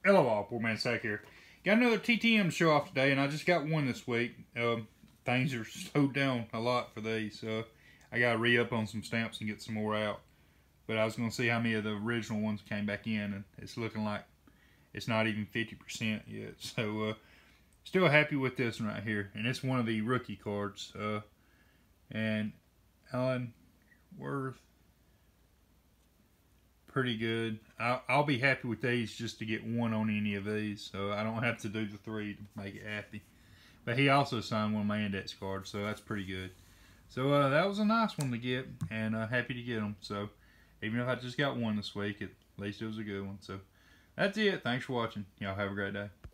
Hello all, Poor Man Sack here. Got another TTM to show off today, and I just got one this week. Things are slowed down a lot for these. I got to re-up on some stamps and get some more out. But I was going to see how many of the original ones came back in, and it's looking like it's not even 50% yet. So, still happy with this one right here. And it's one of the rookie cards. And Alan Worth, pretty good. I'll be happy with these just to get one on any of these, so I don't have to do the three to make it happy. But he also signed one of my index cards, so that's pretty good. So that was a nice one to get, and happy to get them. So even if I just got one this week, at least it was a good one. So that's it. Thanks for watching. Y'all have a great day.